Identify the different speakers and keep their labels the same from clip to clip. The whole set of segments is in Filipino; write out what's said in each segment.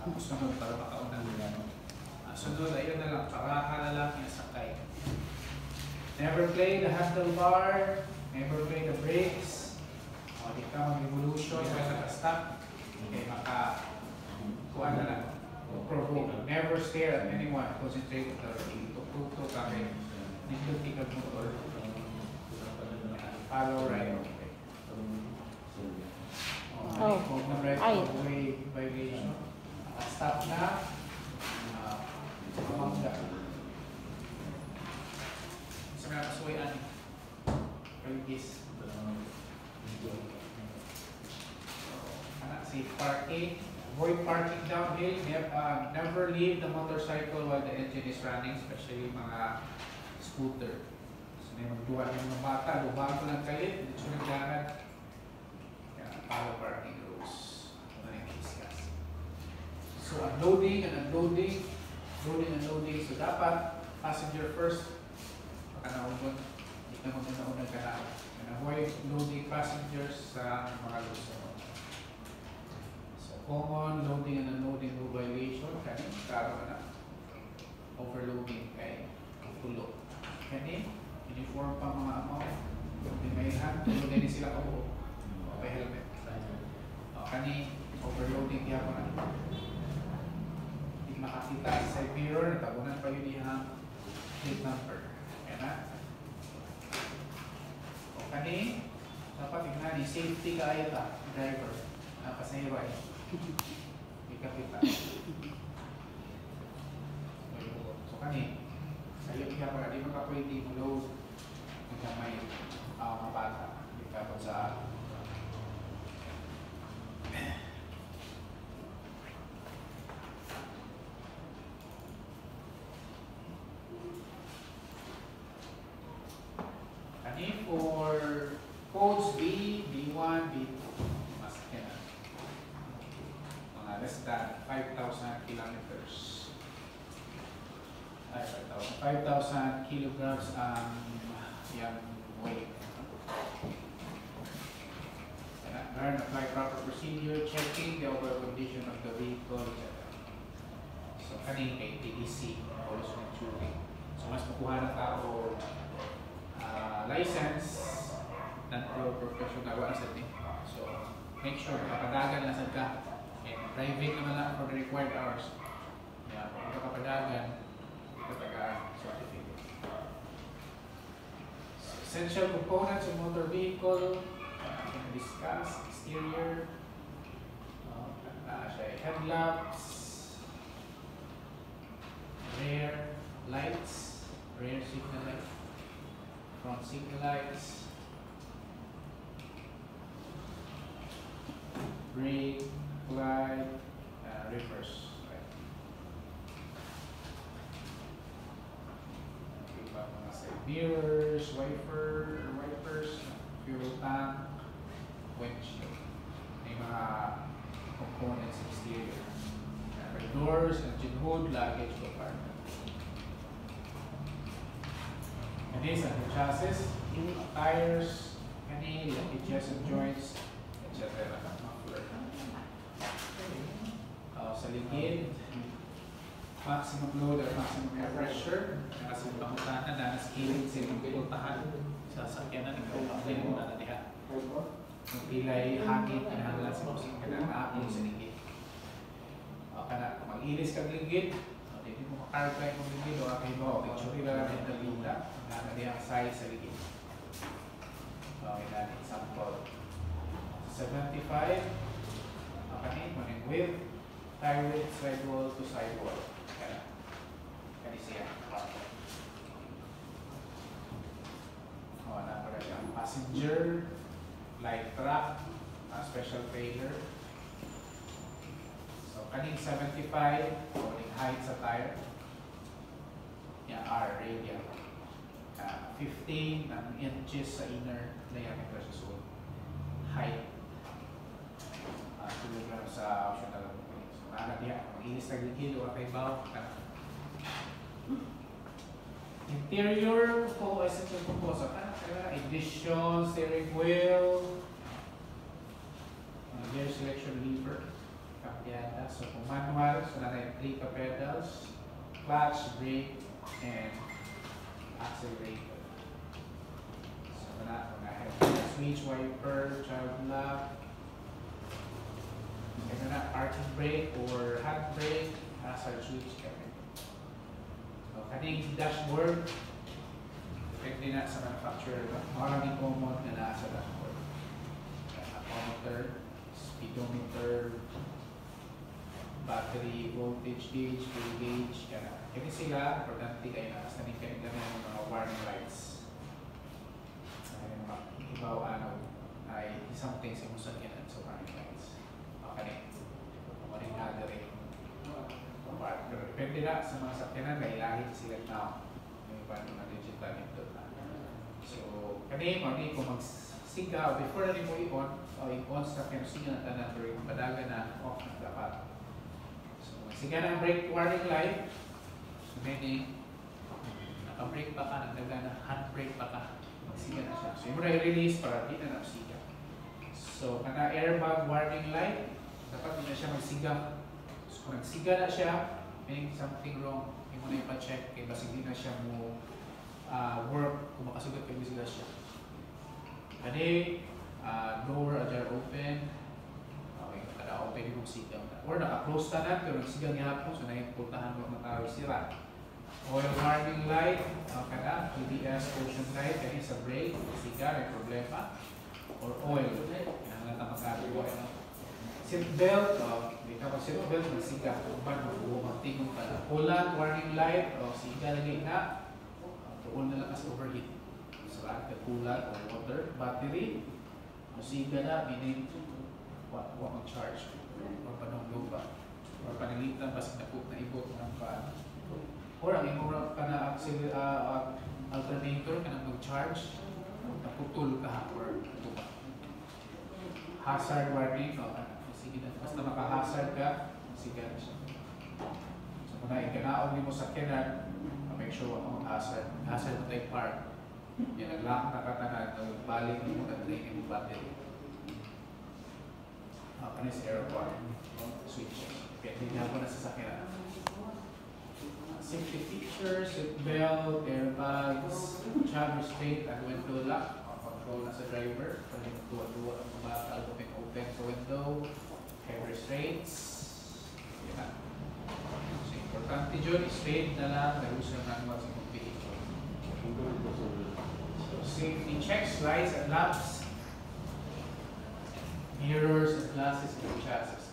Speaker 1: sunod para makaunang nila. Sunod, ayun na lang, para lalaki na sakay. Never play the handlebar, never play the brakes. O, di ka mag-evolution, kaya naka-stop. Okay, kuha na lang. Provoke. Never stare at anyone. Concentrate on the road. Tuto kami. Nindot ikag motor. Follow right. Okay. Huwag na right of way violation. Stop na. Pamangga. Sa mga kasuwayan. Kaligis. Safe parking. Avoid parking downhill. Never leave the motorcycle while the engine is running, especially mga scooter. So, may magduwa ng mga bata, lubang ko ng kalit, dito nagdahan. Follow parking rules. Ito na yung discuss. So, unloading and unloading. Loading and loading. So, dapat passenger first. Baka naubon. Hindi ka magnaunang kanal. And avoid loading passengers sa mga luso. Common loading and unloading rule violation. Kani, karoon na. Overloading kay tulo. Kani, uniform pa mga amo. May hand, tulo din sila kabuo. May helmet. Kani, overloading kaya ko na. Hindi makakita sa side mirror, natabunan pa yun yung plate number. Kaya na. Kani, dapat tingnan ni safety kaya ta, driver. Pasahero ay. Ikapita. So kani, sayo kaya para di makapwede mo load hanggang may mga bata. Ikapot sa kani for codes B, B1, B2. Less than 5,000 kilometers. 5,000 kilograms ang yung weight. Learn, apply proper procedure, checking the overall condition of the vehicle, etc. So, kaning kay TDC, pollution tuning. So, mas makuha na tao license than professional wala sa din. So, make sure kapadagan na sa ka. Driving naman lang for the required hours. Yeah, kung kapadagan, kapag certificate. So, essential components of motor vehicle, discuss, exterior, headlamps, rear lights, rear signal light, front signal lights, brake, light, reverse. Right. Mirrors, wipers, fuel tank, windshield. May mga components exterior. Doors, engine hood, luggage compartment. And these are the chassis, tires, any adjacent joints, etc. Sa ligid, maximum load or maximum air pressure, kasi pangutanan na naskilid sa inyong pinuntahan sa sakyanan ng kapatid mo na natiha. Yung pilay hangin, pinahanglan sa kusing ka ng aapon sa ligid. Kung mag-ilis kang ligid, hindi mo makarga yung ligid o akay mo, picture lang natin ng lula, nakakali ang size sa ligid. Okay natin, example. 75, kanin, maning width, tire width, sidewall to sidewall. Kani siya. Na pala siya. Passenger, light truck, special trailer. So, kaning 75, kaning height sa tire. Yeah, R, radial. 15 inches sa inner diameter sa suot. Height. Kilogram sa optional. So, diya, mag-inis na ligid o kay baw. Interior, essential composite. Ignition, steering wheel, gear selection lever, kapiata. So, kung manual, So na yung 3 pedals, clutch, brake, and accelerator. So na switch, wiper, child lock, and na parking brake or hand brake, hazard switch, everything. So kaning dashboard, depende na sa manufacturer. Maraming common na nasa dashboard. Tachometer, speedometer, battery, voltage gauge, fuel gauge, yan. Kaya sila, importante kayo na sa kayo ng mga warning lights. Ibaw ay isang things yung musakyanan sa warning lights. Okay. Maring nadaring. Pero depende na sa mga sakyanan, kailangan sila na yung iba ng digital ito. So, kani kung magsiga, before na mo i-on, o i-on sa siga na tanan, pero yung padaga na off na dapat. So, magsiga na brake warning light, so meaning, naka-brake pa ka, nagdaga na hand-brake pa ka, magsiga na siya. So, yung muna i-release para di na magsiga. So, kana airbag warning light, dapat di na siya magsiga. So, kung nagsiga na siya, meaning something wrong, yung muna ipa-check, kaya basig di na siya mo work kung makasugat kayo sila siya. Kani, door ajar open, okay, kada open yung sigaw na. Or naka-close na na, pero nagsigaw niya po, so naipuntahan mo matawag sila. Oil warning light, kada, ABS caution light, kani sa brake, sigaw, may problema. Or oil, kailangan na magkagawa. Seat belt, hindi ka mag-seat belt, magsigaw. Kung ba, magtingong ka na. Ulan, warning light, sigaw lagi na. Tuon na lang as overheat. So, lahat ka kulat or water, battery, musiga na, meaning, what mag-charge. Or panong ba? Or panilitan, basta na ibot ng paan. Or ang imura ka na alternator, ka na mag-charge, naputol ka, or tuba. Hazard warning, sige na, basta maka-hazard ka, musiga na siya. So, kung na-ikanaon mo sa kenan, make sure ako hazard mo tayo park. Yan, nag-lock na katanan, balik mo na drain yung battery. Kanis aircon, switch. Kaya hindi na ako nasasakyan. Safety features, seat belt, airbags, child restraint, and window lock. Control na sa driver. Pwede tuwa-tuwa ang mga open sa window. Head restraints. Yan. So, importante dyan, straight na lang, nag-uso ng manual sa mga vehicle. So, safety checks, lights and lamps, mirrors and glasses and chassis.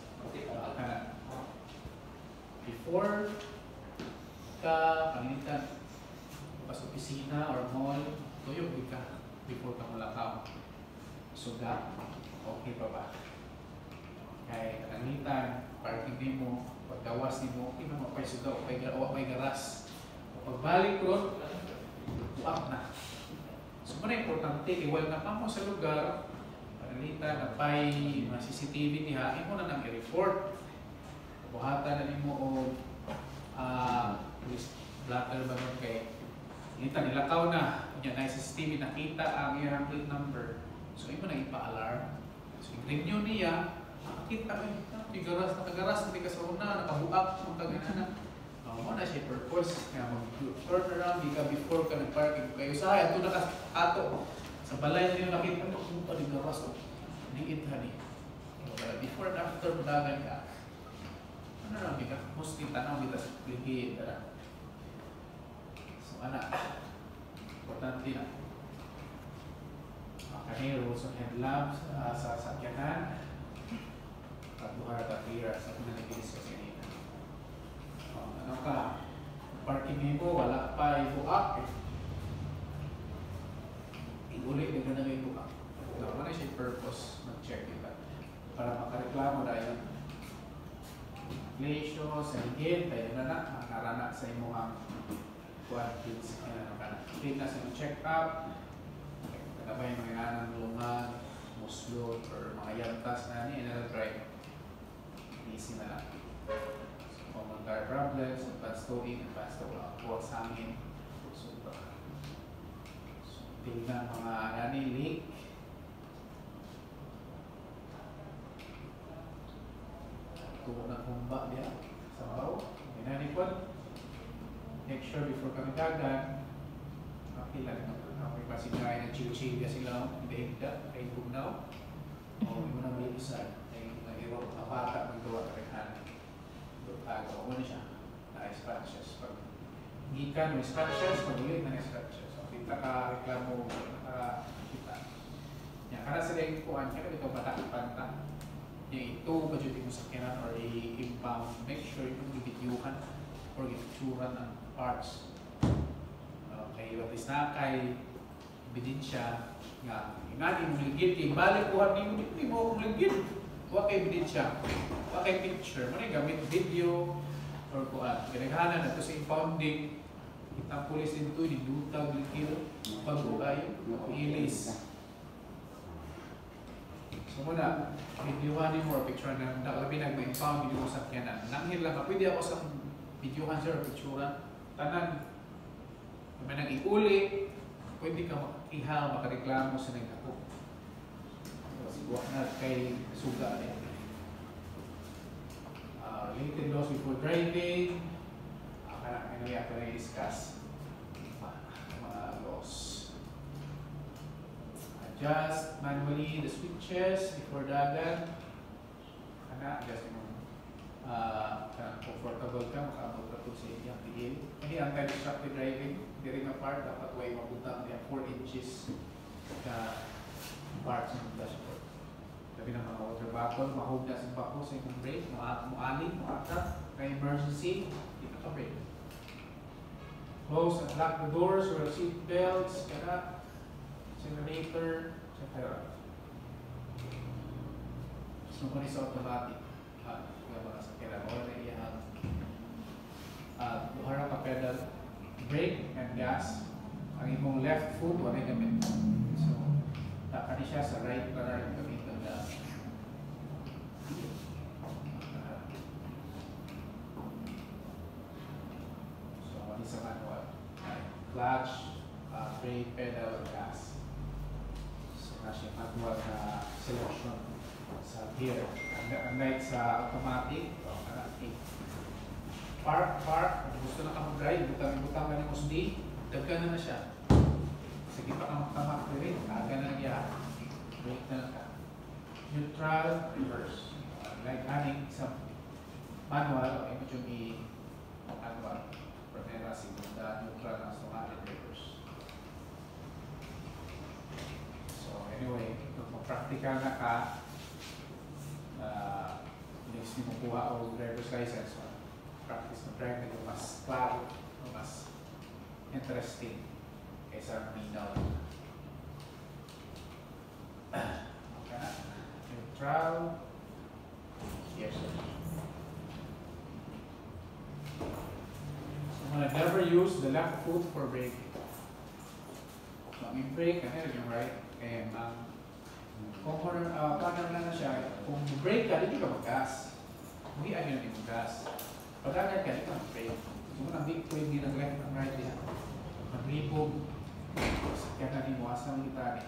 Speaker 1: Before ka panginitan, pas opisina or mall, tuyog ka before ka malakaw. Suga, okay pa ba? Kaya kananitan, parking mo, paggawas ni mo, okay mo, okay suga, okay garas. Pagbalik ko, uap na. So, muna importante, iwal na pa mo sa lugar, panalitan, napay, mga CCTV niya, imo na nang i-report. Buhatan na mo o police blotter ba nun kay nilakaw na, yan na CCTV, nakita ang iyang plate number. So, imo na ipa-alarm. So, i-renew niya, nakakita mo, nakagaras, hindi ka sa una, nakabuak, magkaganana. Mo na siya purpose, kaya mag-turn around, di ka before ka nag-parking kayo. Sa ito na ato, sa balay na yun nakita mo, kung pa di garas o, liit hani. Before and after, madagan ka. Ano na, di ka, mostly tanaw, di ka sa ligid. So, anak, importante na. Kanina, rules of headlamps sa sakyanan. Pagbuhar at clear sa pinanigilis ko kanina. Ano ka? Parking mo, wala pa ibuak. Igulit na ganang ibuak. Wala na siya purpose mag-check ito. Para makareklamo dahil inflation, sa higit, tayo na nakarana sa imuhang quadrils. Higit na sa check up. Kabay mga anang lungan, muslo, or mga yantas na drive. Easy na lang. So, kung mag-car problems, advanced towing, advanced walks hangin, so, tingnan mga leak. Tuwa na humba niya sa likod. Make sure before kami dagan, makila na may pasigay na chill-chill ka sila, hindi higda, kay bugnaw. O mo na may isa, ay nag-iwa, mapata, maggawa ka rin hanin. Doon mo na siya, na-scratches. Pag gikan, may scratches, pag ulit na scratches. So, kita ka, reklamo, nakakita. Yan, kada sila yung kuhan, kaya ito patak-panta. Yung ito, budgeting mo sa kinan or i-impound, make sure yung ibidyuhan or gituran ng parts. Okay, at least na kay ebidensya nga ingani mo ligid, ibalik kuhan ni mo ligid. Wa kay ebidensya, wa kay picture, mo gamit video or kuhan. Ganaghanan na to sa impounding. Itang pulis dito ni dutag likil pag-uay, ilis. So muna, videohan mo or picture na labi nag-impound video sa sakyanan. Nanghil lang, pwede ako sa videohan sir or picturean. Tanan, may nang iuli, pwede ka ihaw, makareklamo sa nagkako. Siguro na kay suga rin. Related laws before driving, ano yung na-discuss mga laws. Adjust manually the switches before dagan. Adjust mo. Comfortable ka, makaabot ka po sa iyang tigil. Hindi anti-destructive driving, hindi rin ang part, dapat way mabutang niya 4 inches na parts ng dashboard. Sabi ng mga water bottle, mahog na sa bako sa inyong brake, mualing, muatak, may emergency, hindi ka brake. Close and lock the doors or seat belts, kaya, generator, etc. So, kung isa automatic, mga sakyanan mo na iyang buharap ka pedal, brake and gas. Ang imong left foot wala gamit. So, taka siya sa right para yung gamit ng gas. So, wala sa manual. Clutch, brake, pedal, gas. So, nasa manual na selection sa gear. Unlike sa automatic, park, kung gusto na ka mag-drive, butang ka ng OSD, daggan na siya. Sige pa ka magtamak rin, aga na niya, brake na lang ka. Neutral, reverse. Like aning sa manual, ay mo yung i-manual, primera, segunda, neutral, na automatic, reverse. So anyway, kung mag-practical na ka, next mo kuha o driver's license, practice na drive na yung mas klaro, mas interesting kaysa minaw. Okay na. Neutral. Yes, sir. So, I'm gonna never use the left foot for braking. So, ang brake, ano yung right? And, kung partner na siya, kung brake ka, dito ka mag-gas. Hindi ayun yung mag-gas. Pag-agad ka, dito mag-brake. Kung hindi pwede nag-left and right yan. Mag-ripog. Kaya na din mo, asa ng gitari.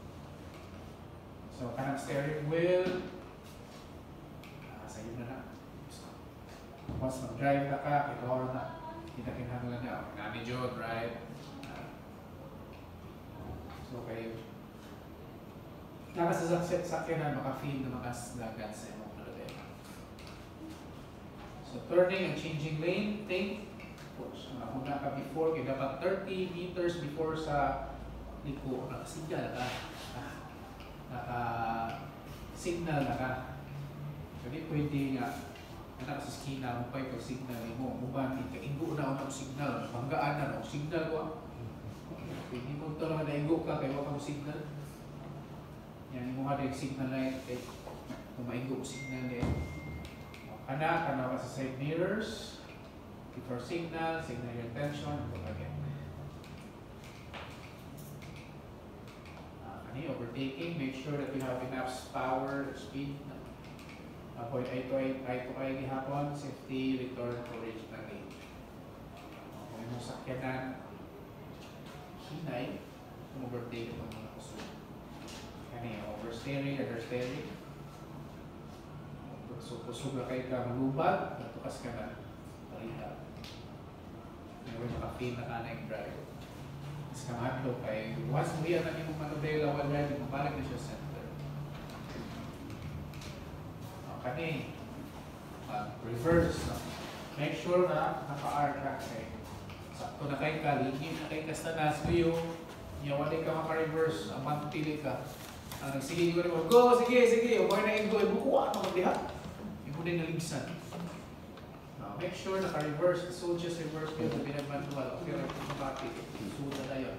Speaker 1: So, kanang steering wheel. Sa'yo na. Once mag-drive na ka, kailangan na. Kita-kinahanglan niya. Manage, drive. So, kayo. Nakasasakit sa akin na maka-feel na makasdagan sa imong kalabay. So, turning and changing lane, take. Push. Muna ka before, kaya dapat 30 meters before sa liko. Nakasignal ka. Naka-signal na ka. Jadi pwede nga, anak sa skina mo pa yung signal mo. Muban, ika-ingo na ako ng signal. Manggaan na ako. Signal ko. Pwede mo ito lang na-ingo ka, kaya waka mo signal. Yan, yung mga signal na yun, kung maingo signal na yun. Kana ka sa side mirrors. Before signal your intention, go again. Any overtaking, make sure that you have enough power, speed. Avoid eye to eye gihapon, safety, return to original lane. Kung yung sakyanan, hinay, kung overtake itong mga kusog. Kani, oversteering, understeering. So, kusog na kayo ka malubad, natukas ka na, balita. pin na kanang drive. Mas kamadlo kay once mo yan ang imong manubela while driving, mabalik na siya sa center. Okay. Reverse. No? Make sure na naka-R ka kay sakto na kay ka, ligid na kay kastanas ko yung wali ka maka-reverse, ang pili ka. Sige, go, sige, okay na yung go, ibukuha mo diha. Ibu din naligsan. Make sure naka-reverse, so just reverse yun, na pinag-manual, okay, automatic, so na tayo.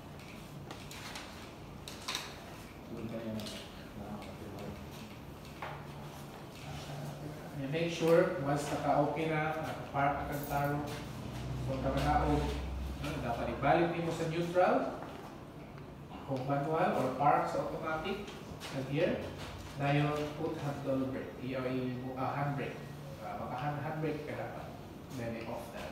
Speaker 1: Make sure, once naka-okay na, naka-park ka ng taro, kung naka-naog, dapat ibalik mo sa neutral, kung manual or park sa automatic, sa gear, dahil put handle brake, handbrake. Maka-handbrake ka dapat, then off that.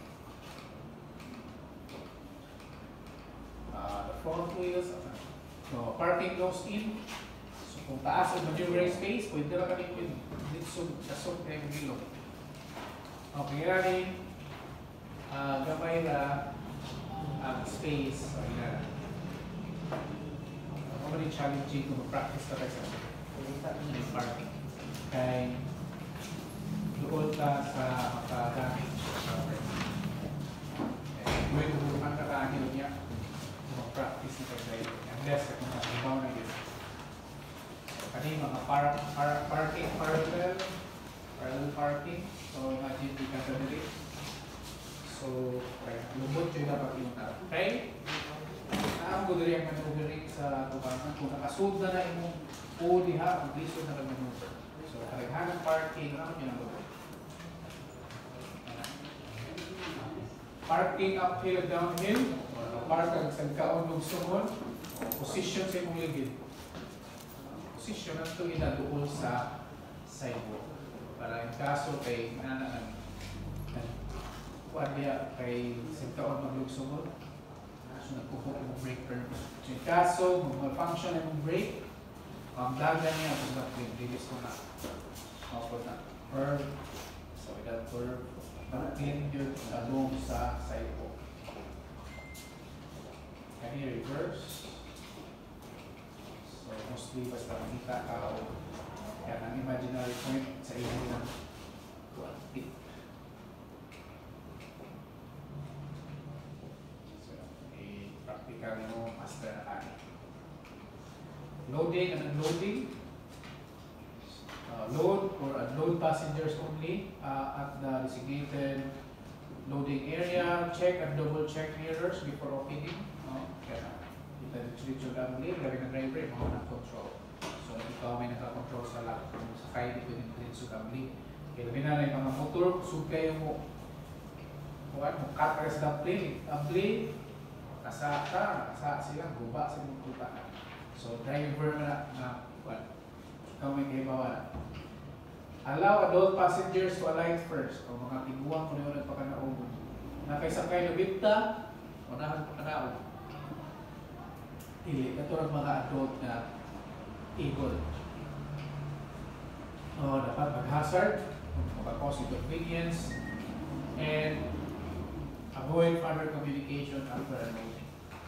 Speaker 1: The front wheels, so parking nose in. So kung taas ang maneuvering space, pwede na kami pwede. Dasog kayo ng ilong. Okay, rin. Gamay na ang space. So, ina. Ako rin challenging kung mag-practice ka tayo sa parking. Kaya doon ka sa maka-damage. Kung ang kakaanil niya, mag-practice na tayo unless kung nakabaw na yun. Kani mga parking parallel parking. So imagine di ka sa dili. So lumot yung dapat yung tao. Okay? Ang good rin ang maneuvering sa tubangan. Kung nakasud na imong o diha, ang lisod na mag-maneuver. So kalaghanang parking, ano yun ang good? Parking uphill, downhill. Park ang sagkaon ng sumon. Position sa imong ligid. Position na ito inaduol sa sidewalk. Para yung kaso kay nanaan kuwan niya kay sagkaon maglugsumon. So nagpupok yung brake permit. So yung kaso, mag-function yung brake, ang dagan niya, kung nag-release ko na. Opo na. Curve. So that curve, mag-clean yun along sa sidewalk. Can you reverse? So mostly basta makita ka o yan ang imaginary point sa iyo ng tip. So i-practical mo master na kani. Loading and unloading. Load or unload passengers only at the designated loading area. Check and double check mirrors before opening. Kaya dito lang ulit, grabe ng driver, mga na-control. So, ikaw may naka-control sa lock. Kung sakay, dito din dito sa ulit. Kaya labi na yung mga motor, sugay mo. Kung cut sa plane, kasa sila, guba sa mga tuta. So, driver na ikaw may kaibawa na. Allow adult passengers to alight first. Kung mga tiguang mo na yun nagpakanaog. Nakaisakay na bigta, unahan pakanaog. Ito ang mga adult na eagle. Dapat mag-hazard, mag-cause inconvenience, and avoid further communication after unloading.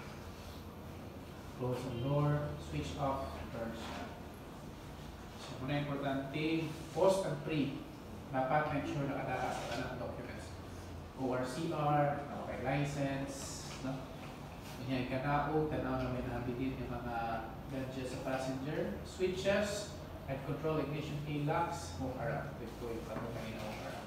Speaker 1: Close the door, switch off, turn on. So, muna importante, post and pre. Dapat make sure na nakadala sa kanang documents. ORCR, okay, license, no? Yan, kanao, tanaw na may nabidin yung mga gadgets sa passenger, switches, and control ignition key locks, move around. Ito yung tanong kanina move around.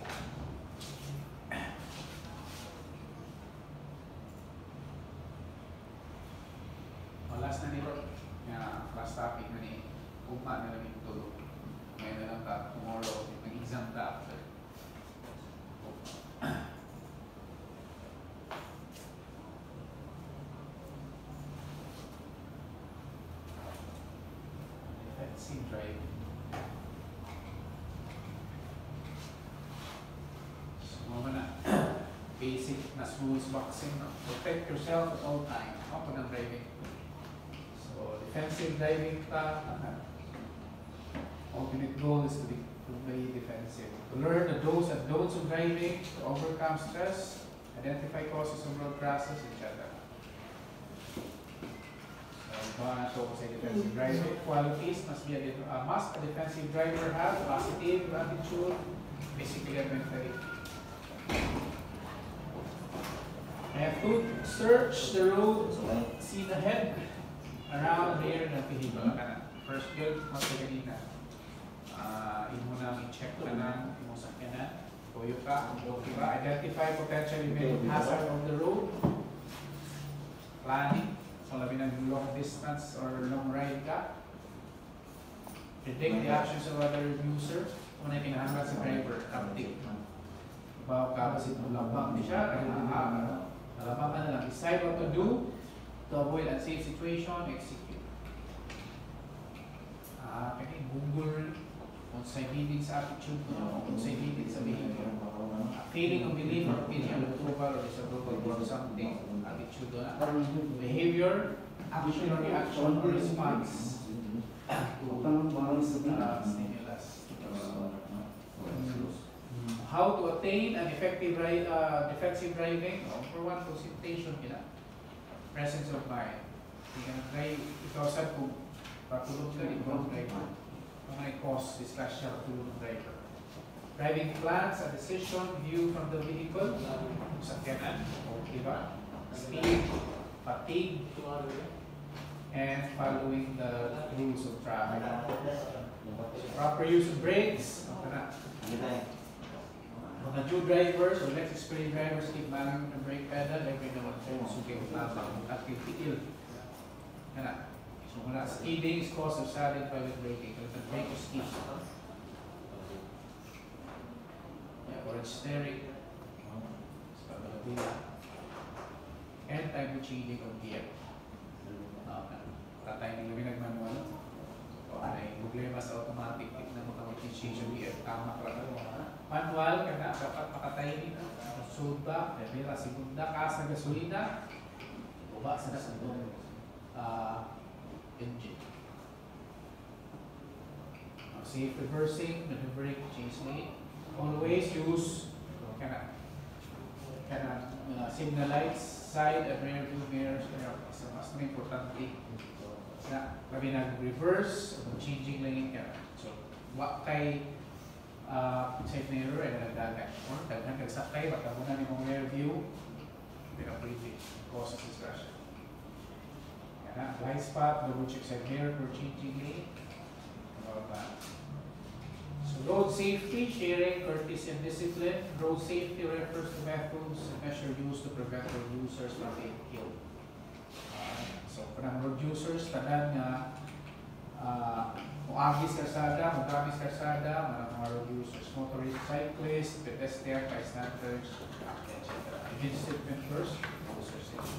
Speaker 1: Last na nito, last topic na ni Uma na lang yung tulog. Ngayon na lang ka, tomorrow, mag-exam ka after. Defensive driving. So, mga na, basic na rules boxing. No? Protect yourself at all time. Ako ng driving. So, defensive driving pa. Ultimate goal is to be defensive. To learn the do's and don'ts of driving, to overcome stress, Identify causes of road crashes, etc. So, defensive driving qualities must a defensive driver have positive attitude, physically and mentally. I have to search the road, see the head, around, rear, ng vehicle. First yun, kanina. Imo na i-check ka na, imo sakyanan, tuyo ka, okay ba? Identify potential event hazard of the road. Planning, so labi ng long distance or long ride ka. Predict the actions of other user. Una yung kinahanglan sa driver, update. Bawa ka kasi labang di siya, kaya nalabang ka na lang. Decide what to do to avoid unsafe situation, execute. Kaya Google, kung sa hindi sa attitude mo, kung sa hindi sa behavior. Feeling of belief or opinion of approval or disapproval for something, attitude na. Behavior, action or reaction or response to stimulus. How to attain an effective defensive driving? For one, concentration kina. Presence of mind. Ikaw saan kung patulog ka ikaw ang driver. Kung may cause, discuss siya patulog ng driver. Driving plans, a decision, view from the vehicle, sakyanan, okay ba? Speed, fatigue, and following the rules of traffic. Proper use of brakes, mga new drivers or less experienced drivers keep banging the brake pedal every now and then. So, keep at titigil. So, mula speeding is cause of sudden private braking. If the brake is skip. Or it's steering. And time to changing of gear. Tatay ng gabi nagmanual. O may problema sa automatic. Tignan mo kami change of gear. Tama ka lang. Manual ka na, dapat makatayin na. Suda, pera, segunda, ka sa gasolina. Uba sa nasundong engine. Safe reversing, maneuvering, change lane. Always use signal lights, side and rear view mirrors. So, mas importante na kami nag-reverse, changing lane ka. So, wak kay side mirror ay nagdagan. Or kaghan kagsakay, baka muna ni mong rear view, pinapuliti, cause of distraction. Blind spot, double check side mirror for changing lane. So, road safety, sharing, courtesy, and discipline. Road safety refers to methods and measures used to prevent road users from being killed. So, parang road users, tanan nga muagis karsada, magamis karsada, mga road users, motorists, cyclists, pedestrian, bystanders, etc. Discipline first, user safety.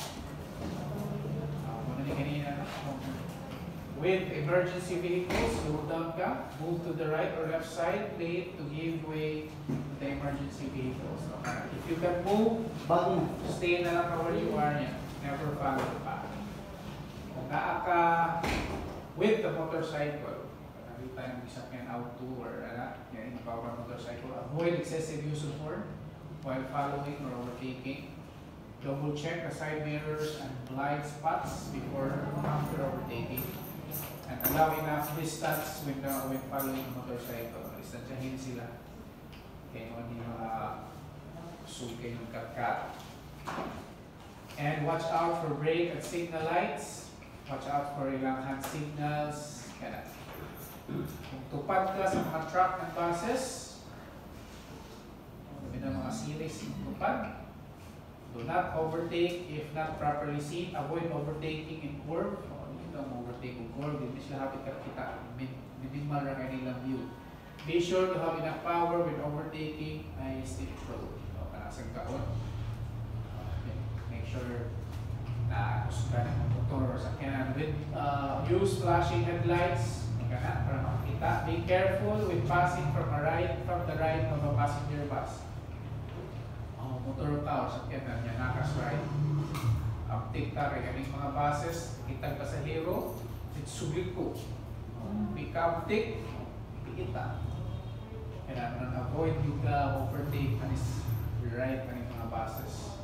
Speaker 1: With emergency vehicles, slow down ka, move to the right or left side, lane to give way to the emergency vehicles. Okay. If you can move, stay na lang where you are niya. Never follow the path. Kung naa ka with the motorcycle, nakita yung isakyan out to or yung power motorcycle, avoid excessive use of horn while following or overtaking. Double check the side mirrors and blind spots before or after overtaking. And allow enough distance when following the motorcycle. Distansyahin sila. Kaya hindi sugay yung karkat. And watch out for brake and signal lights. Watch out for ilang hand signals. Kung tupad ka sa mga truck and buses, sabi ng mga series tupad, do not overtake if not properly seen. Avoid overtaking in curve. Overtake ng curve, hindi sila hapit kita. Minimal lang kanilang view. Be sure to have enough power when overtaking a steep road. Kanasang kaon. Make sure na kusga ng motor or sakyanan. With use flashing headlights para makita. Be careful with passing from the right of a passenger bus. Motor ka o sakyanan niya nakas ride. Uptake ta kay ganing mga buses, kitang pasahero, sugid ko. Pick uptake, pikita. Kailangan avoid yung overtake and is right pa ng mga buses.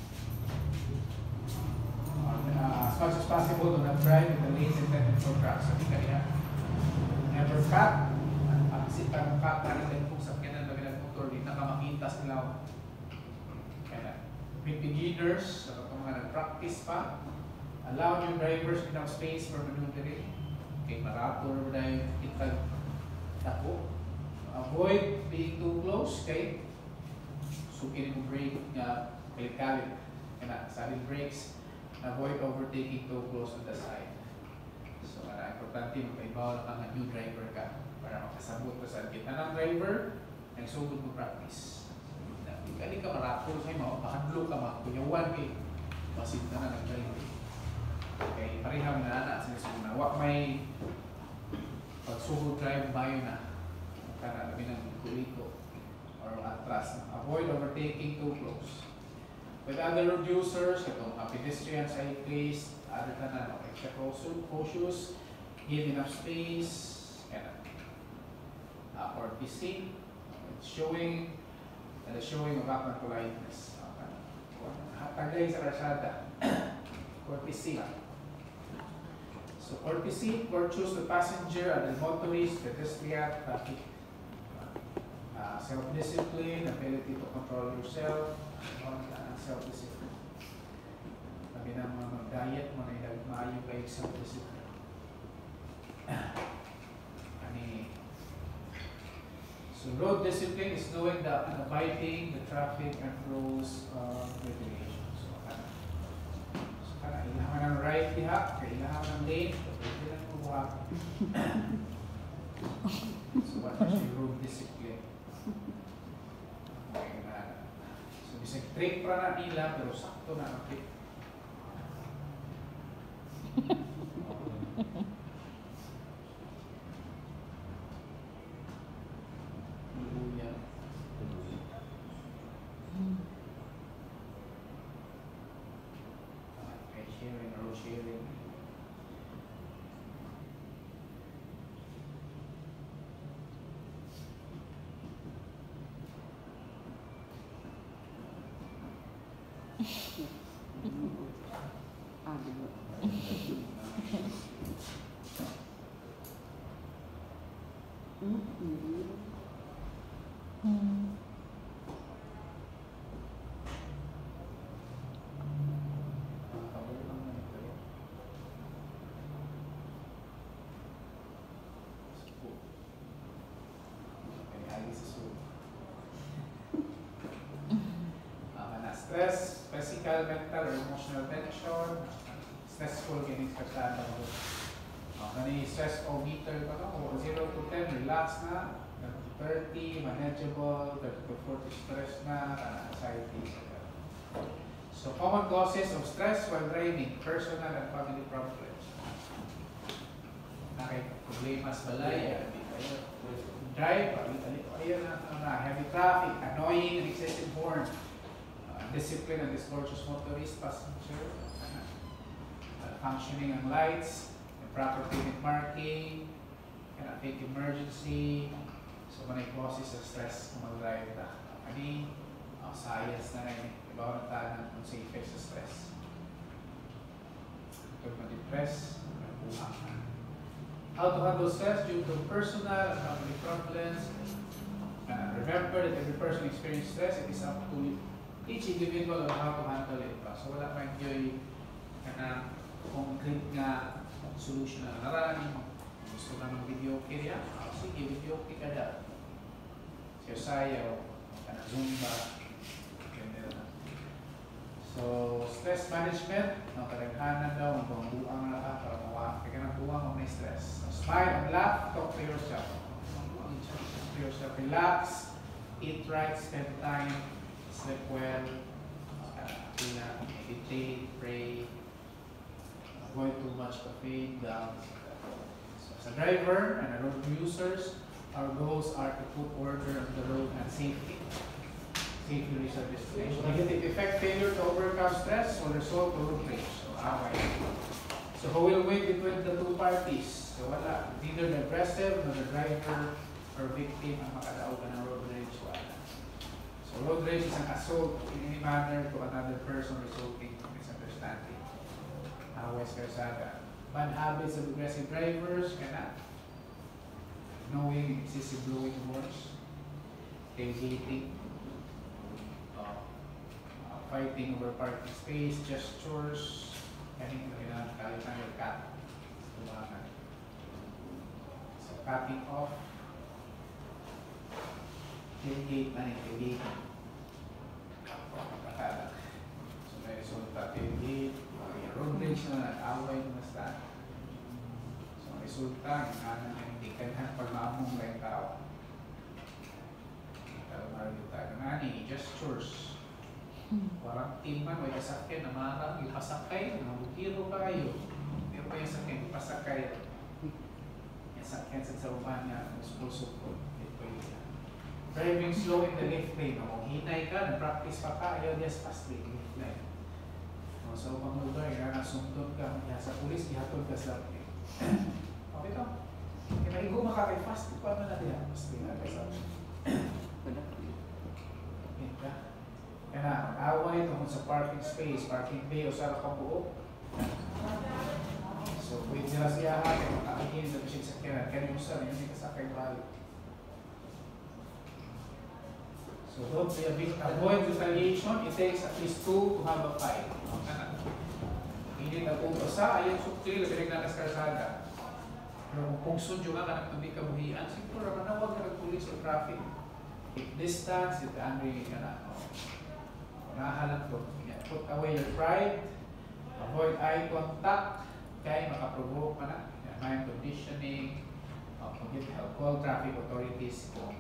Speaker 1: As much as possible, do not drive with the lanes intended for trucks. Sabi kaya, never cut. Pag-isip ka ng cut, narin kung sakyanan na motor, di na ka makita sila. Kaya, with beginners, kung mga nag-practice pa, allow your drivers enough space for maneuvering. Okay, marator na yung itag tako. Avoid being too close, okay? Sukin mo brake nga kalit-kalit. Kaya sabi brakes, avoid overtaking too close to the side. So, importante magkaibaw na nga new driver ka para makasabot ka sa kita ng driver and so good mo practice. Kali ka marator sa'yo mo, makadlo ka makunyawan kay masid na na nag-driver. Okay, parehang na sinisuguna. Wak may pagsugod drive bayo na kana labi ng kuliko or atras. Avoid overtaking too close. With other road users, itong pedestrian, cyclists, other than extra cautious, give enough space, or PC, showing of act politeness. Tagay sa karsada, courtesy. So courtesy, courteous to passenger, other motorists, pedestrian, traffic. Self-discipline, ability to control yourself, self-discipline. Sabi ng mga mag-diet mo na maayo kayo self-discipline. So road discipline is knowing the and abiding the traffic and rules regulations. So kailangan ng right diha, kailangan ng lane, kailangan ng buwak. So what is your road discipline? So bisag trick pa na nila pero sakto na ang trick. Stress, physical, mental, or emotional tension, stressful getting expectado. Kani stress o meter ko no, 0 to 10 relax na, 30 manageable, 30 to 40 stress na, anxiety. So common causes of stress while driving, personal and family problems. Problema sa balay, drive, ayun na, heavy traffic, annoying and excessive horn. Discipline and discourteous motorist, passenger, functioning ng lights, improper pavement marking, fake emergency, so manay causes of stress kung mag-drive na. Kani, science na rin, ibaw na tanan kung sa effects of stress. Ito ma-depress, nagbuhang. How to handle stress due to personal and family problems. Remember that every person experiences stress, it is up to each individual on how to handle it pa. So wala pa enjoy na concrete nga solution na naran. Gusto na ng video okay yan? Sige, video okay ka dyan. Sayaw, Zumba. So stress management, karaghanan daw, ang buang na ka para mawak. Kaya ka ng buang may stress. So, smile and laugh, talk to yourself. Talk to yourself, relax, eat right, spend time, sleep well, meditate, pray, avoid too much caffeine, down. So, as a driver and a road users, our goals are to put order on the road and safely reach our destination. Negative effect, failure to overcome stress will result to road rage. So who will win between the two parties? So wala, neither the aggressive nor the driver or victim ang makadaog ng road rage. Wala. So road rage is an assault in any manner to another person resulting in misunderstanding. West Calzada. Bad habits of aggressive drivers, cannot. Knowing excessive blowing horns, tailgating, fighting over parking space, gestures, kaning kalitan ng cut. So cutting off, tailgate na tailgate. So may resulta tailgate, road rage na nag-away na basta. So ang resulta, yung kanan na hindi kanya pag maamong lang tao. Gestures. Parang timan, may kasakyan na marang, ipasakay, nabukiro kayo. Pero pa yung sakyan, ipasakay. Yung sakyan sa upan niya, musupul-supul. Driving slow in the left lane. Kung hinay ka, nag-practice pa ka, ayaw niya sa fast lane, left lane. So, pag lugar, nasundot ka, sa pulis, ihatod ka sa left lane. Okay to? Kaya higo makakay-fast, paano na diya? Fast lane, sa kaya away tungkol sa parking space, parking bay o sa kabuo. So, pwede sila siya kaya makakakin sa pisig sakyanan. Kaya mo sa hindi kasakay balik. So, don't be a bit, avoid retaliation. It takes at least 2 to have a fight. Hindi na kung sa ayun suktil, pinagnakas karsada. Pero kung sudyo ka na hindi ka buhian, siguro manawag ka ng police o traffic. Keep distance, ito angry ka na. Nahalat ko. Put away your pride. Avoid eye contact. Kaya makaprovoke ka na. Mind conditioning. Call traffic authorities kung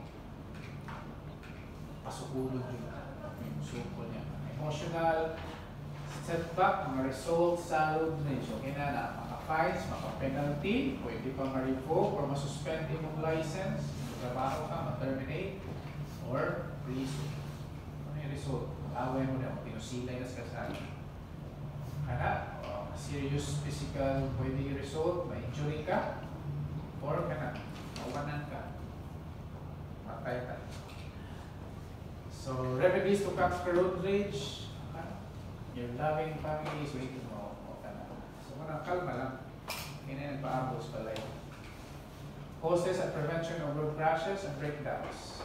Speaker 1: pasukulog yun. Yung sukol niya. Emotional setback, mga results sa road rage. Okay na, maka-fines, maka-penalty, pwede pa ma-revoke or masuspend yung license, trabaho ka, ma-terminate, or prison. Ano yung result? Away mo na, pinusilay na sa kasama. Kana, serious physical pwede yung result, ma-injury ka, or kana, mawanan ka, matay ka. So, remedies to capture road rage, your loving family is waiting mo. So, manang kalma lang. Hindi na nagpa-ambos pala yun. Causes and prevention of road crashes and breakdowns.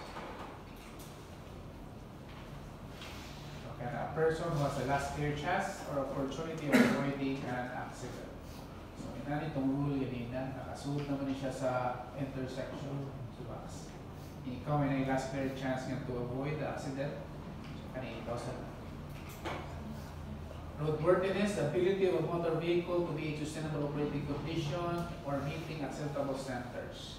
Speaker 1: Okay, a person who has a last clear chance or opportunity of avoiding an accident. So, ina itong rule ganina. Nakasuot naman siya sa intersection. Subas. Ikaw may last clear chance nga to avoid the accident. So, kanina ikaw sa roadworthiness, the ability of a motor vehicle to be in sustainable operating condition or meeting acceptable standards.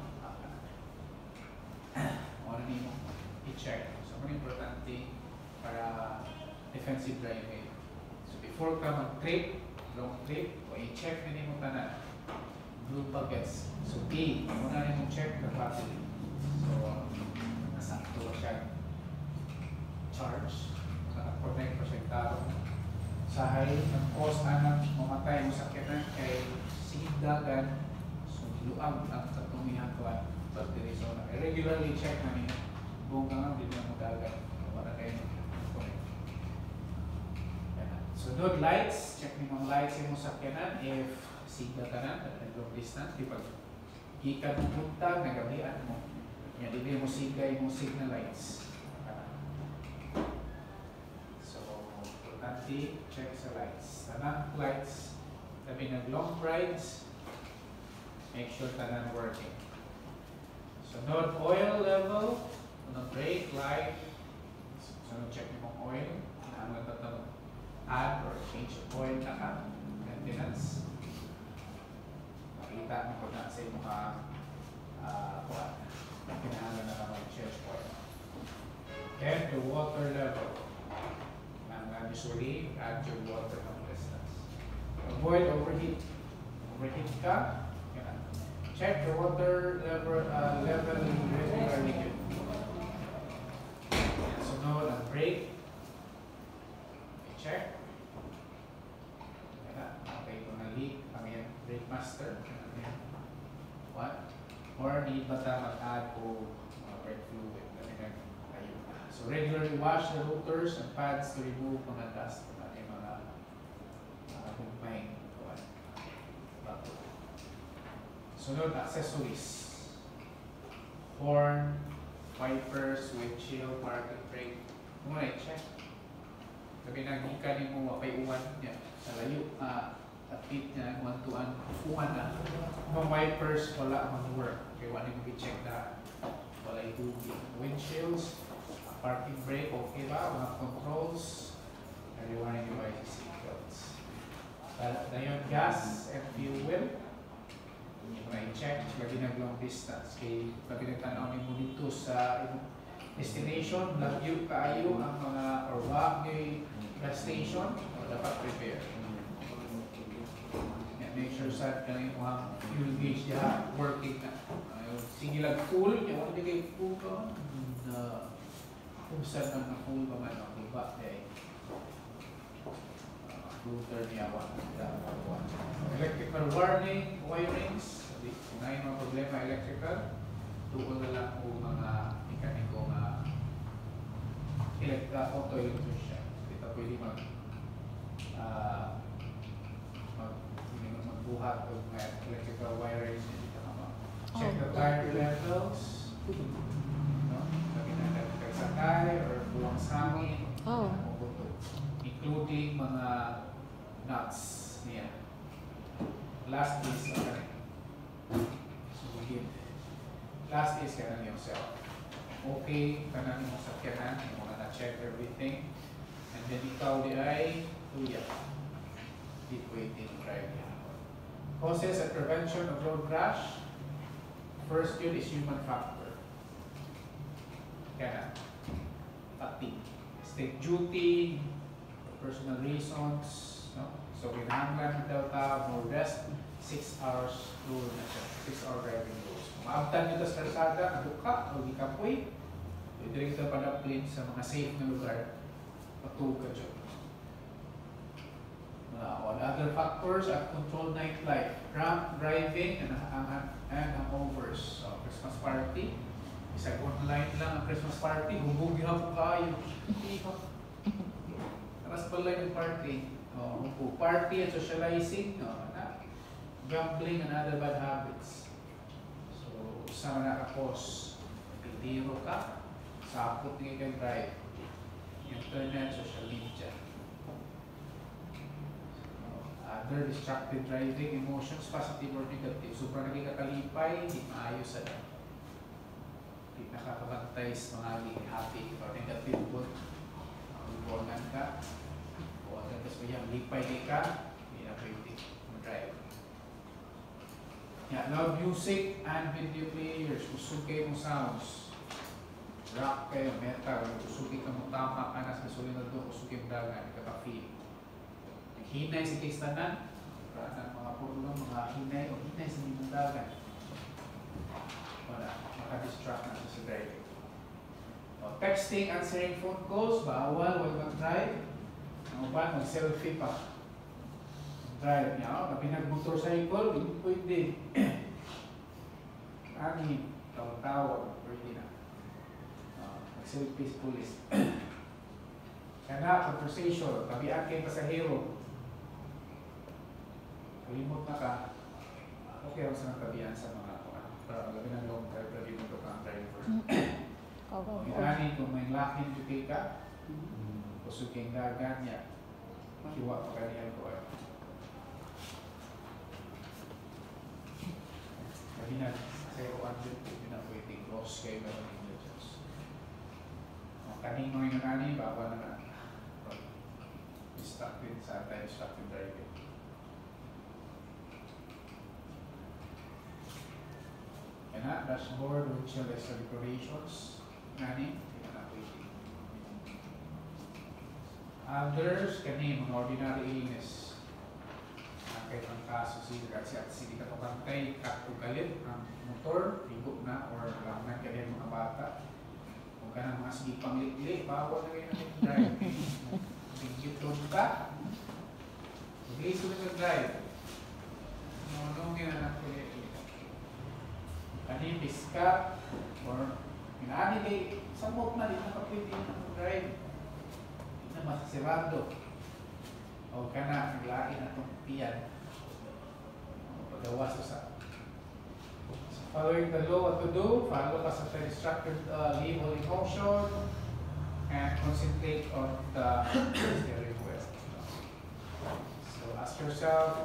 Speaker 1: Ano nimo? I-check. So, mga importante para defensive driving. So, before ka mag-trip, long trip, o i-check na nimo tanan. Blue buckets. So, B, muna nimo check the battery. So, nasakto siya charge. Naka-connect pa siya taro. Sahay, ang cause na mamatay mo sa sakyanan kay sigdagan, so luag ang katumihan ko at battery. So, regularly check na niya kung nga hindi na magagal para kayo connect. So, node lights, check niyo mga lights yung sakyanan if sigda ka na at long distance. Di pag ikan mo punta, nagabihan mo. Yan, hindi mo sigda yung signal lights. Check sa lights. Tanang lights, sabi ng long rides, make sure tanang working. So, node oil level, node brake, light, so check mo oil, ano lang tatanong, add or change oil na ka, maintenance. Makita mo ko na sa mga kinahalan na ka mag-change oil. And the water level. Usually, add your water distance. Avoid overheat. Overheat ka, check the water level regularly. So, node and brake. Check. Okay, kung na-leak, kami brake master. What? Or need ba ta mag-add o brake fluid? So, regularly wash the rotors and pads to remove mga dust, mga kumpay. Sunod, accessories. Horn, wipers, windshield, parking brake. Muna i-check. Sabi na, hindi ka mo mapay uwan niya. Sa layo, tapit niya, uwan-tuan, uwan na. Mga wipers, wala ang work. Kaya wala mo i-check na wala itubig. Windshields, parking brake, okay ba? Mga controls, everyone devices, seatbelts. Dayon, gas and fuel. I-check, lagi long distance. Kaya lagi nagtanaw ni mo dito sa destination, lagyo kaayo ang mga or wag yung gas station, dapat prepare. Make sure sa kanang mga fuel gauge diha working na. Sige lang full, yung ano kay full ko, kung saan ang full ba man ang iba day. Router niya electrical warning, wirings, kung na yung mga problema electrical, tukol na lang po mga mekaniko na auto electrician. Dito pwede magbuhat o electrical wirings. Check the tire levels, lagi na nagsakay or buwang sa hangin, including mga nuts niya. Last is last is kanan yourself. Okay, kanan yung sakyanan, yung mga na-check everything. And then ikaw di ay tuya. Keep waiting, drive. Causes and prevention of road crash. First yun is human factor. Kanan. Pati. State duty, personal reasons, no? So kinahanglan ng Delta, more rest, 6 hours rule na siya, 6-hour driving rules. Kung maabtan nyo sa kalsada, buka o di kapoy, pwede rin ito padaplin sa mga safe na lugar, patuga dyan. On other factors at controlled nightlife, drunk driving and hangovers. So Christmas party, isang online lang ang Christmas party, hubog yung po kayo. Tapos pala yung party. Party and socializing, gambling and other bad habits. So, sama nakakos, pitiro ka, sakot nga kang drive, internet, social media. Other distracted driving, emotions, positive or negative. Sobrang naging kakalipay, hindi maayos sa lang. Hindi nakakabantay sa mga happy or negative po. Ibuangan ka. Tapos may lipay ka, hindi na pwede mag-drive. Yeah, loud music and video players, usog kayo mong sounds. Rock kayo, metal, usugin ka mong tama, anas na sulinod doon, usugin dagan, ikapafeel. Hinay sa kistanan, mga purulong, mga hinay o hinay sa limang dagan. Wala, makadistract na sa driving. Texting, answering phone calls, bawal, huwag mag-drive. Ang uban, mag-selfie pa. Drive niya, kapag nag-motorcycle, hindi pwede. Ani, tawag-tawag, pwede na. Mag-selfie sa police. Kana, conversation, tabian kayo pasahero. Kalimot na ka, okay ako sa tabian sa mga para labi ng long drive, labi mo ito ka ang driver. Ani, kung may laking tuki ka, kusugin dagan niya. Kiwa pa kaniyang ko ay. Kasi na, sa'yo andun, hindi na pwedeng loss kayo na ng intelligence. Kaning mga inanani, baba na na. Distracted sa anti-distracted driving. Yan na, dashboard, windshield extra decorations. Nani, hindi na pwedeng. Others, kani mga ordinary illness. Kahit ang kaso sila at hindi ka pagkantay, kaktugalit ang motor, higop na, or langan ka rin mga bata. Kung ka na mga sige panglikli, bawa na kayo natin drive. Bigit road ka. Okay, so nag-drive. Nung yun na natin. Kani, piskat, or Minani kay sa mog na, di na kapwede yung drive. Di na masasirado. O ka na, naglain na itong piyan. Pagawas sa following the law, what to do, follow ka sa instructed label in motion, and concentrate on the steering wheel. So ask yourself,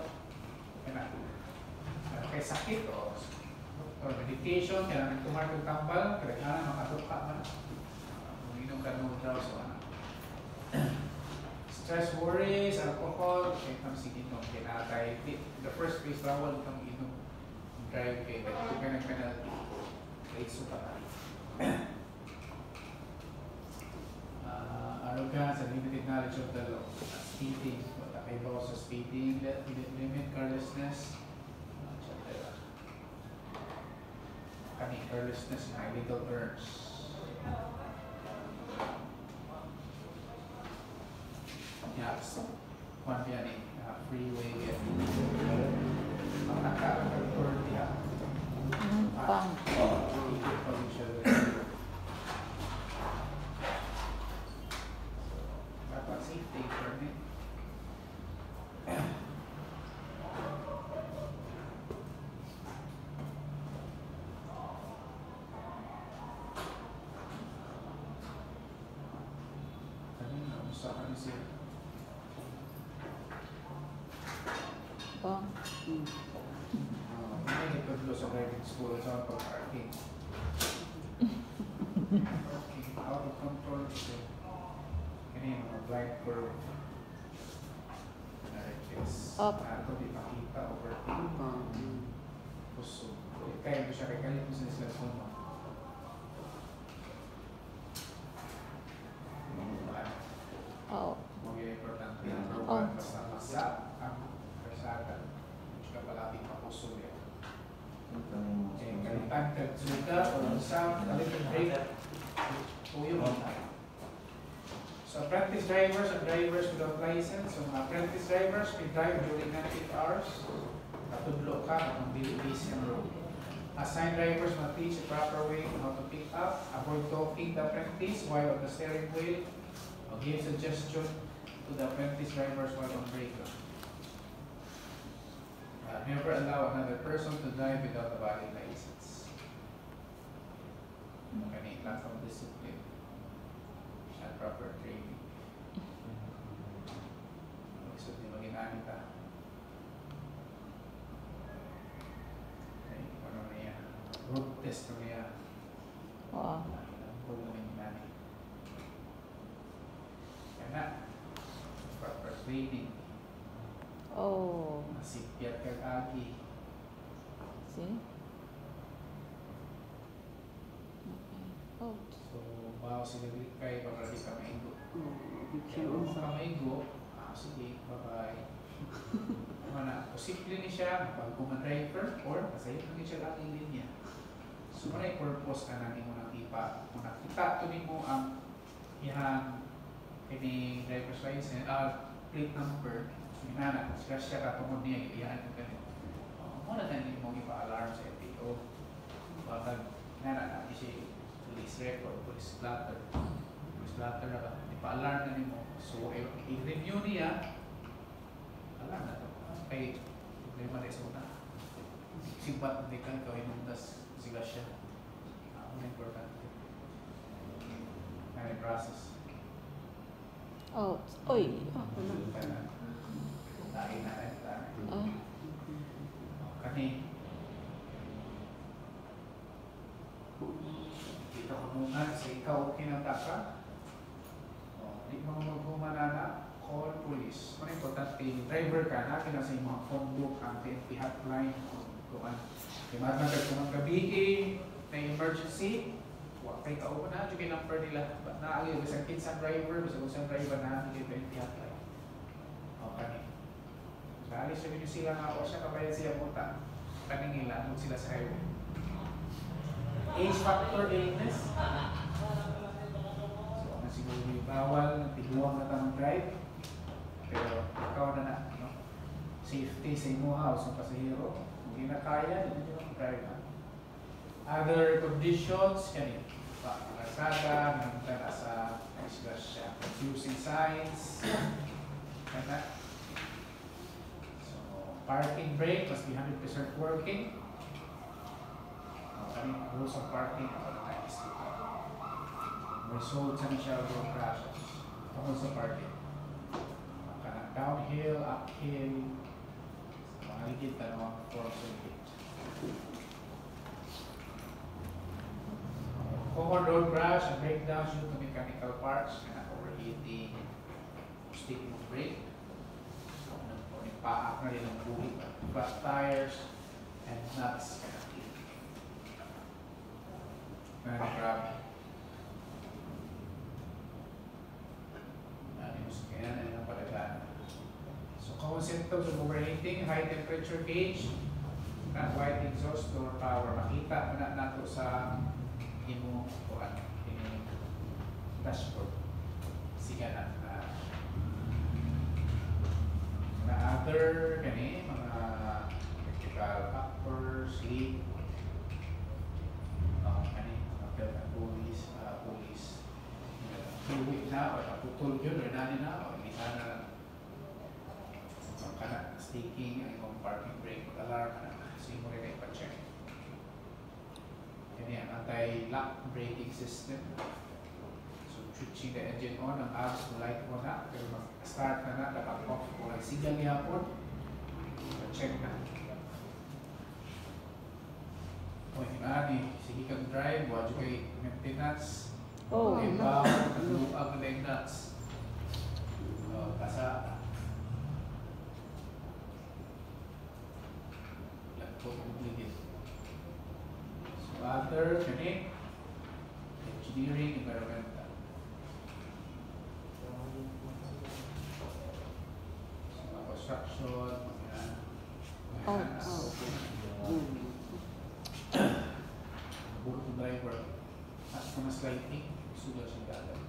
Speaker 1: kay sakit o meditation, kailangan tumarag ng tambal, kailangan makatuka man. Uminom ka ng daw sa ano. Stress, worries, alcohol, kaya kang siginom, kinatay. The first place, bawal kang inom. Drive kayo, kung ka nag-penalty, rate so pa tayo. Arrogance and limited knowledge of the law. Speeding, matapay ba sa speeding, limit, carelessness, carelessness in illegal terms. Yes, one yan freeway yan. Ang nakakapag-turn yan.
Speaker 2: Pang.
Speaker 1: Ikot pa rin siya. Dapat safety permit.
Speaker 2: Pang.
Speaker 1: Hindi ko sa private school sa pag-parking. Out of control siya. Kaya yung blind curve.
Speaker 2: Up.
Speaker 1: Ito di makita overtake. Puso. Kaya mo siya kaya kalit mo sa cellphone mo.
Speaker 2: Oh.
Speaker 1: Mga importante.
Speaker 2: Oh.
Speaker 1: Basta masa ang kasada. Hindi ka palapit mapuso niya. Kalitan kagsuga o sa kalitan break. Puyo mo tayo. So apprentice drivers and drivers without license. So apprentice drivers may drive during 98 hours. Katudlo ka kung busy ang road. Assigned drivers must teach the proper way on how to pick up. Avoid talking the apprentice while on the steering wheel. Or give suggestion to the apprentice drivers while on brake. Never allow another person to drive without a valid license. Kani lack of discipline and proper training. So di maginani ka. Ano na yan? Road test na yan.
Speaker 2: Wow.
Speaker 1: Huwag na maginani. Yan na. Proper training.
Speaker 2: Oh.
Speaker 1: Nasipyat kag agi.
Speaker 2: See? Okay. Oh.
Speaker 1: So, bawa sila kay para di ka maigo. Kaya
Speaker 3: Kaya
Speaker 1: kung ka maigo, sige, bye-bye. Mana, posible ni siya, pag driver or masaya na siya lang yung linya. So, may purpose ka na ni mo nakita. Kung nakita, tunin mo ang ihang ini driver's license, plate number, minana, siya katungod niya, iyan ka ganito. Muna na hindi mo ipa-alarm sa FPO. Bakag, minana, siya police record, police blotter. Police blotter na ba? Ipa-alarm na mo. So, i-review niya, alam na to. Kaya, problema na isa na. Simpat, hindi ka gawin mong das, siga siya. Ang importante. May process.
Speaker 2: Oh. Oy.
Speaker 1: Lain na rin tayo.
Speaker 2: Oh.
Speaker 1: Kani, kita ko muna sa ikaw kinataka. Di mo maghumanana, call police. Ano importante, driver ka na, kinasa yung mga phone book, ang PNP hotline, kung magagad kung ang gabi, may emergency, huwag kayo kaupo na, yung number nila, naagay, bisang kinsang driver, bisang driver na, yung PNP hotline. Okay. Alis na nyo sila nga ako siya, kabayan siya punta. Paningila, nung sila sa highway. Age factor illness. So, ang siguro yung bawal, tiguang na tamang drive. Pero, ikaw na no? Safety sa imo house, ang pasahero. Kung hindi na kaya, hindi nyo drive na. Other conditions, kanina. Kalsada, nagtala sa disgrasya. Confusing signs. Kaya. So, parking brake must be 100% working. Rules of parking. Result sa siya of road crashes. Tungkol sa parking. Downhill, uphill, mga ligid na mga force and ligid. Common road crash and breakdowns due to mechanical parts na overheating, sticking of brake, paak na rin ang buhit, flat tires, and nuts. Grabe. Common symptoms of overheating, high temperature gauge, not white exhaust door power. Makita mo na nato sa imong dashboard. Siga na. Mga other, mga electrical factors, leak, mga police, fluid na, o naputol yun, or nani na, o hindi na kana sticking ang imong parking brake alarm na kasi mo rin ipa-check. Yan yan, anti-lock braking system. So switching the engine on, ang abs mo light mo na, pero mag-start na dapat off kung nagsigal niya po, check na. O hinani, sige kang drive, wadyo kay maintenance, ibaw, nagluag na yung nuts. Basa, so other engineering, environmental. So construction, board driver, as from a sliding, sudah siya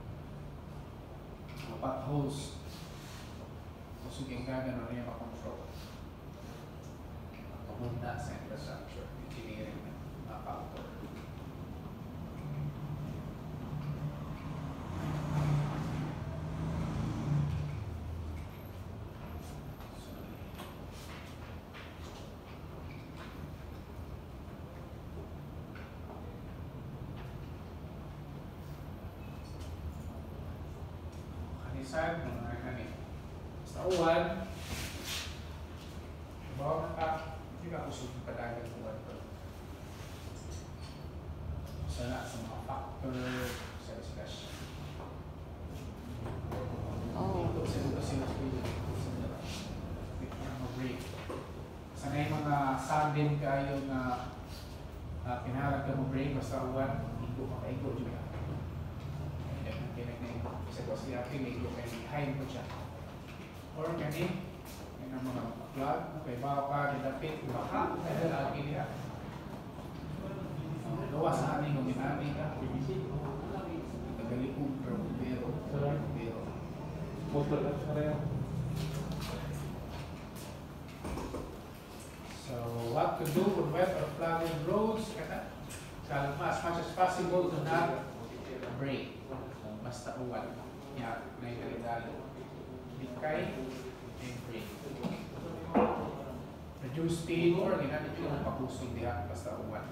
Speaker 1: potholes, kusuging gagan o niya makontrol. Muna sa infrastructure, engineering na factor. Kanisan, mga kani. Sa uwan, bawa ka, hindi ka kusog yung padagan ko ito. Sana sa mga factor sa discussion. Ito sila sa break. Sana yung mga sudden kayo na pinaharap ka mo break, basta uwan, higo dyan. Kasi ko siya higo kayo, behind ko siya. Or kanin, yung mga plug, kay baka didapit, baka, dahil lagi niya. Gawa sa aning kung ginamit ka. Tagalikong pero. So, what to do with wet or flooded roads? As much as possible, do not brake. Basta uwan. Yan, may kalidalo. Bikay and brake. Reduce speed or ginamit yun ang pakusog diha basta uwan.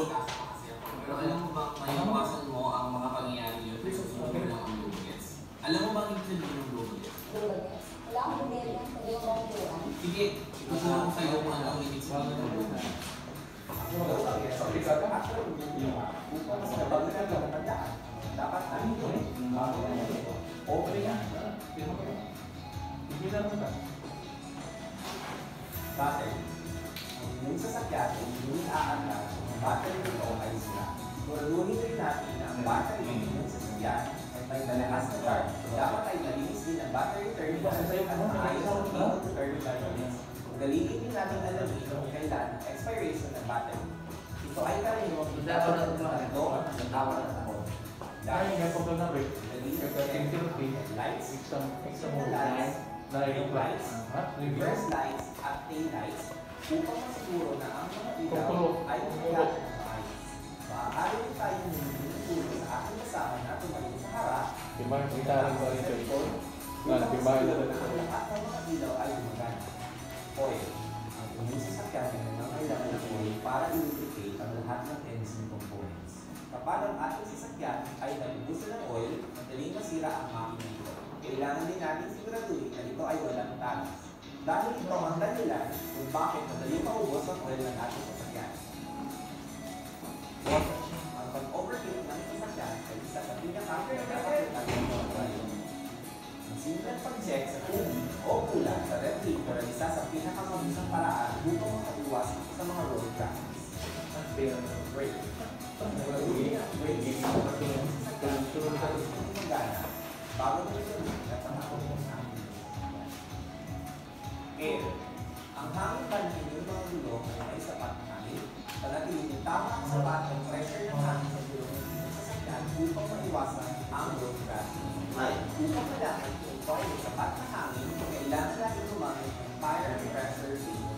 Speaker 3: Pero alam mo ba, maiwasan mo ang mga pangyayari yun kung susunod lang ang low gets? Alam mo ba ang ibig sabihin ng low gets?
Speaker 4: Wala akong problema. Pwede mo bang turuan?
Speaker 3: Sige, ituturo ko sa'yo kung ano ang ibig sabihin ng low gets.
Speaker 5: Dapat okay yan. Battery. Yung sasakyan, yung aangat, ang battery nito ay sila. Siguraduhin rin natin na ang battery ng sasakyan ay may malakas na charge. Dapat ay malinis din ang battery term at maayos ang term batteries. Galigin din natin alamin kung kailan expiration ng battery. Ito ay karaniwang dapat na ito ang tawag ng takot. Dahil lights, signal lights, reverse lights, at tail lights upang masiguro na ang mga ilaw ay umiyak ng maayos. Maaari rin tayong nilitulong sa ating kasama na tumayo sa harap upang ang lahat ng mga ilaw ay gumagana. Oil. Ang inyong sasakyan ay nangangailangan ng oil para i-lubricate ang lahat ng engine components. Kapag ang ating sasakyan ay naibusan ng oil, madaling masira ang makina nito. Kailangan din natin siguraduhin na ito ay walang tagas. Dahil ito ang dahilan kung bakit madaling maubos ang oil ng ating sasakyan. Water. Ang pag-overheat ng sasakyan ay isa sa pinaka-pinaka-pinaka ng mga driver. Ang simpleng pag-check sa tubig o kulang sa refrigerator ay isa sa pinakamabisang paraan upang makaiwasan sa mga road crashes. Brake. Siguraduhin ang brake sa sasakyan ay gumagana bago nito na panahon ng ating air. Ang hangin ba ng inyong mga gulong ay may sapat na hangin? Panatilihin tama ang sapat ng pressure ng hangin sa gulong ng sasakyan upang maiwasan ang road crashing. Upang malaman kung ito ay may sapat na hangin, kailangan natin gumamit ng tire pressure gauge.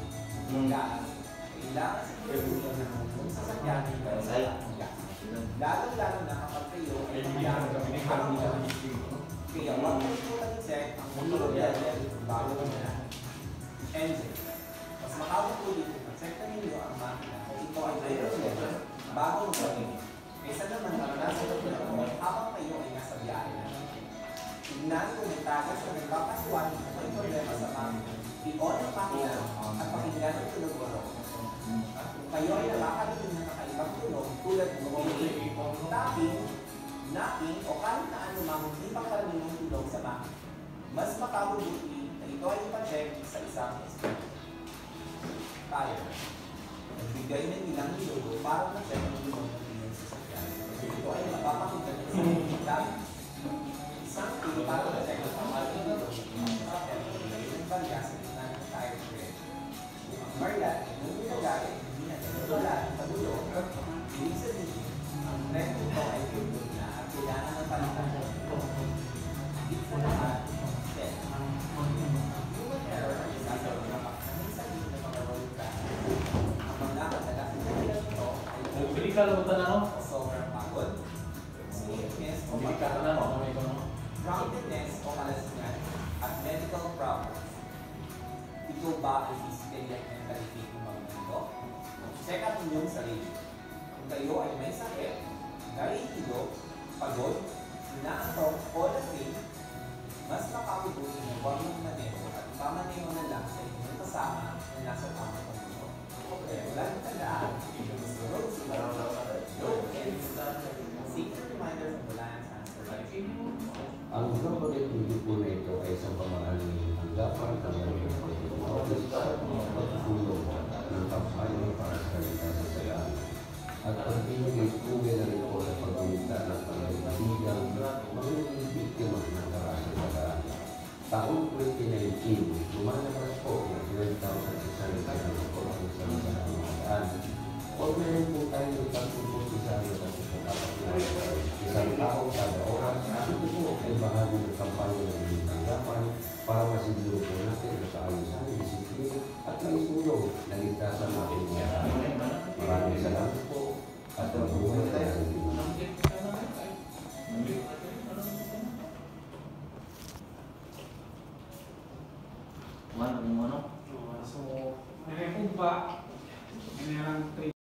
Speaker 5: Kailangan siguraduhin na ang sasakyan ay may sapat ng gas. Lalo-lalo na kapag kayo ay pagkakamit. Kaya huwag mo ito check ang motor level bago na. Engine. Mas makakatulong kung mag-check na ninyo ang makina kung ito ay mayroon level bago magpapin. Kaysa naman maranasan ito habang kayo ay nasa biyahe na. Tignan kung may tagas na nagpapasuan kung may problema sa makina. I-on ang makina at pakinggan ang tunog mo. Kung kayo ay nakakalitin na kakaibang tunog tulad ng tapping, knocking, o kahit na anumang hindi pangkaraniwang tulog sa makina, mas makabubuti na ito ay ipacheck sa isang instrument. Tire. Nagbigay ng ilang minuto para ma-check ang tulog ng inyong sasakyan. Ito ay mapapakinggan ng isang isang key para ma-check ang pamaling tulog ng inyong sasakyan at ng barya sa gitna ng tire tread. Kung ang barya ay nung nilagay, hindi na wala sa bulong, ibig sabihin, ang tread nito ay pindot na at kailangan ng palitan. Higit sa lahat, check. Human error ay isa sa mga sabihin ng mga road crashes. Ang mga kadalas na nila nito ay sobrang pagod, sleepiness o drunkenness o kalasingan, at medical problems. Ito ba ay physically at mentally fit ng mga nito? Check out ninyong sarili. Kung kayo ay may sakit, nahihilo, pagod, inaantok o lasing, mas makabubuti na huwag mong maneho at pamaneho na lang sa inyong kasama na nasa tamang pagbuto. Okay, wala nang tandaan. The roads no ends. Secret reminder from the Lions Transportation.
Speaker 6: Ang kapatid po na ito ay isang pamahaling hanggapan ng pagtulong ng kampanya para sa kaligtasan at pag-ibig-ibig na rin po sa pagmumita ng pangalibigang magiging biktima ng karasang pagkaan. Taong 2019, lumalabas po na 12,600 ng korang sa pagkaan. Huwag meron po tayo ng pagtulong sa isang taong kada oras. Ito po ay bahagi ng kampanya ng hanggapan para masigit